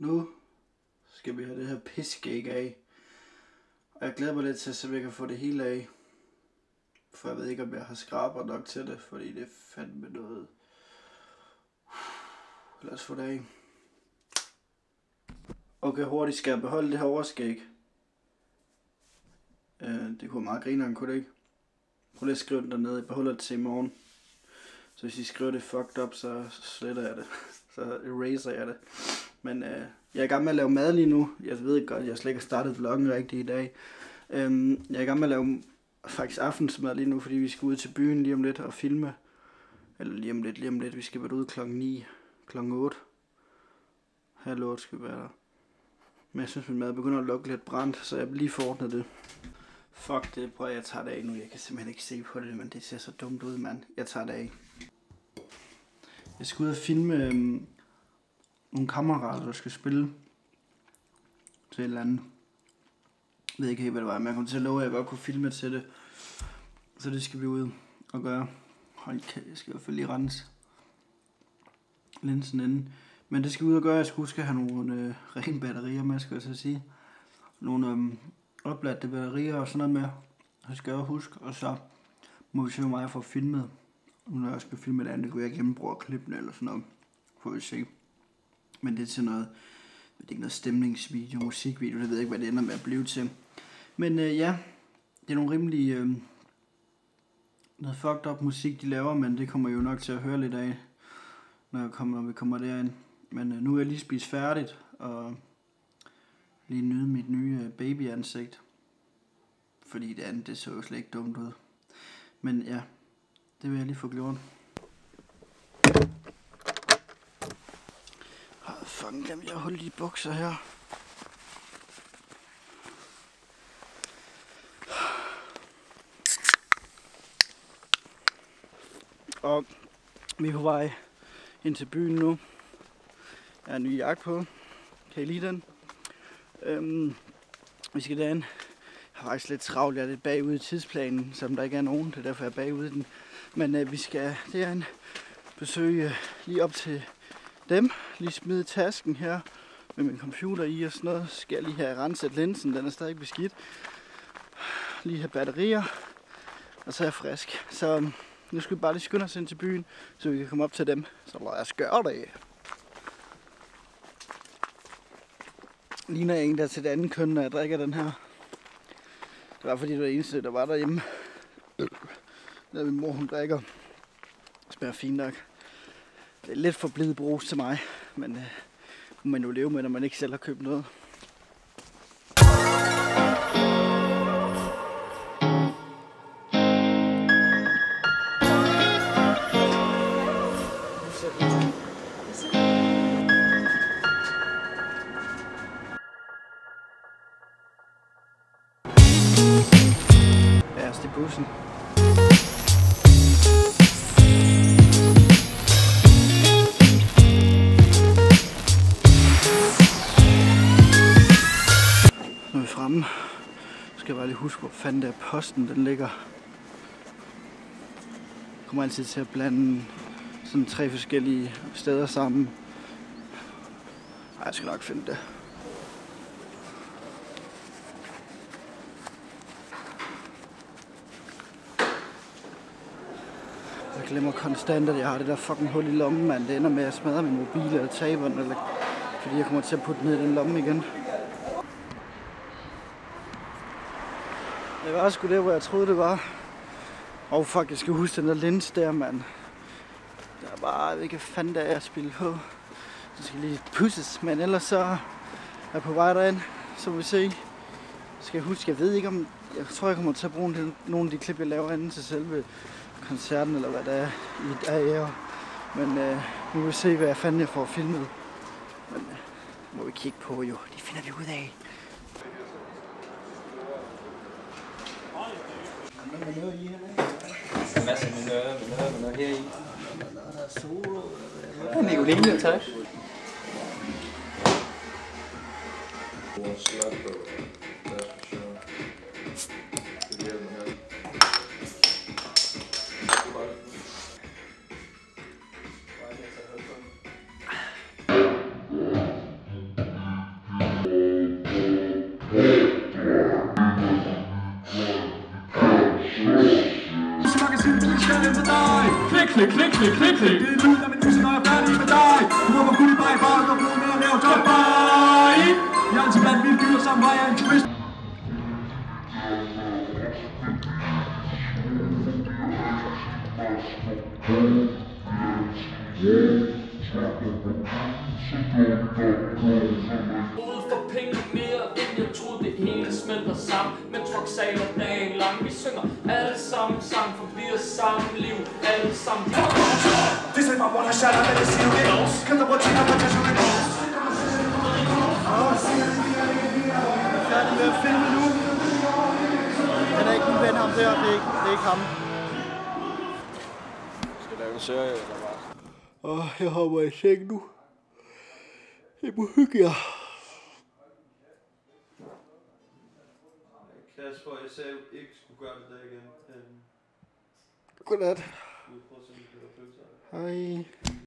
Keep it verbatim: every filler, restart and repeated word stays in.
Nu skal vi have det her piskæg af. Og jeg glæder mig lidt til, så vi kan få det hele af. For jeg ved ikke, om jeg har skraber nok til det, fordi det er fandme noget. Lad os få det af. Okay, hurtigt skal jeg beholde det her overskæg. Øh, det kunne meget grineren, kunne det ikke? Prøv lige at skrive den dernede. Jeg beholder det til i morgen. Så hvis I skriver det fucked up, så sletter jeg det. Så eraser jeg det. Men øh, jeg er i gang med at lave mad lige nu. Jeg ved godt, jeg slet ikke har startet vloggen rigtigt i dag. Øhm, jeg er i gang med at lave faktisk aftensmad lige nu, fordi vi skal ud til byen lige om lidt og filme. Eller lige om lidt, lige om lidt. Vi skal være ude klokken ni, klokken otte. Halv otte skal vi være der. Men jeg synes, min mad begynder at lukke lidt brændt, så jeg lige forordnet det. Fuck det, prøv at jeg tager det af nu. Jeg kan simpelthen ikke se på det, men det ser så dumt ud, mand. Jeg tager det af. Jeg skal ud og filme øhm, nogle kammerater, der skal spille til et eller andet. Jeg ved ikke helt, hvad det var, men jeg kommer til at love, at jeg godt kunne filme til det. Så det skal vi ud og gøre. Hold kæft, jeg skal i hvert fald lige rense linsen inden. Men det skal vi ud og gøre. Jeg skal huske at have nogle øh, rene batterier med, skal jeg så sige. Nogle øh, opladte batterier og sådan noget med. Det skal jeg huske. Og så må vi se, hvor meget jeg får filmet. Når jeg skal filme et andet, kunne jeg gennembruge klippene eller sådan noget. Får vi se. Men det er til noget, det er ikke noget stemningsvideo, musikvideo, det ved jeg ikke, hvad det ender med at blive til. Men øh, ja, det er nogle rimelig øh, noget fucked up musik, de laver, men det kommer jeg jo nok til at høre lidt af, når, jeg kommer, når vi kommer derind. Men øh, nu er jeg lige spist færdigt, og lige nyde mit nye øh, babyansigt. Fordi det andet, det så jo slet ikke dumt ud. Men ja, det vil jeg lige få gjort. Fucking glemte jeg at holde de bukser her. Og vi er på vej ind til byen nu. Jeg har en ny jakke på. Kan I lide den? Øhm, vi skal derind. Jeg har faktisk lidt travlt. Jeg er lidt bagud i tidsplanen, som der ikke er nogen. Det er derfor jeg er bagud i den. Men øh, vi skal derind besøge lige op til dem. Lige smide tasken her med min computer i og sådan noget. Skal jeg lige have renset linsen. Den er stadig beskidt. Lige have batterier. Og så er jeg frisk. Så nu skal vi bare lige skynde os ind til byen, så vi kan komme op til dem. Så lad os gøre det. Ligner jeg en, der er til det andet køn, når jeg drikker den her. Det var fordi, det var det eneste, der var derhjemme. Der min mor, hun drikker. Det smager fint nok. Det er lidt for blid brus til mig, men øh, må man jo leve med, når man ikke selv har købt noget. Ærst i bussen. Nu er vi fremme. Nu skal jeg bare lige huske, hvor fanden der posten den ligger. Jeg kommer altid til at blande sådan tre forskellige steder sammen. Ej, jeg skal nok finde det. Jeg glemmer konstant, at jeg har det der fucking hul i lommen, mand. Det ender med at smadre min mobil eller taber den, eller fordi jeg kommer til at putte den ned i den lomme igen. Det var sgu der, hvor jeg troede, det var. Og oh, fuck, jeg skal huske den der lens der, mand. Der er bare, jeg ved ikke, hvad fanden der er at spille på. Så skal lige pusses, men ellers så er jeg på vej derind, så må vi se. Skal jeg huske, jeg ved ikke om, jeg tror, jeg kommer til at bruge nogle af de klip, jeg laver inden til selve koncerten, eller hvad der er i dag. Men øh, nu vil vi se, hvad jeg fanden jeg får filmet. Men øh, må vi kigge på jo, det finder vi ud af. Hvad er noget i her? Der er masser af minører, minører, minører her i. Der er solo. Ja, Nicoline, tak. vi skal ind med dig. Klik, klik, klik, klik, klik, klik. Det er lyd af min musik, når jeg er færdig med dig. Du må kunne lide mig i barn og bruge mere nævnt op. Bye! Jeg er altid blandt vilde dyr, sammen var jeg en turist. Ude for penge mere, end jeg troede det hele smelter sammen. Men truck saler dagen lang, vi synger alle sammen sang, for vi er samme liv, alle sammen. This is my one, I shot, I'm in the serious. Cause I'm watching, I'm watching, I'm watching. Jeg er færdig med at filme nu. Han er ikke min ven, ham der. Det er ikke, det er ikke ham. Skal lave en serie eller hvad? Åh, jeg hopper i seng nu. Jeg må hygge jer. Kasper, jeg sagde jo ikke skulle gøre det der igen. Godnat. Vi prøver at se, om vi kan følge sig. Hej.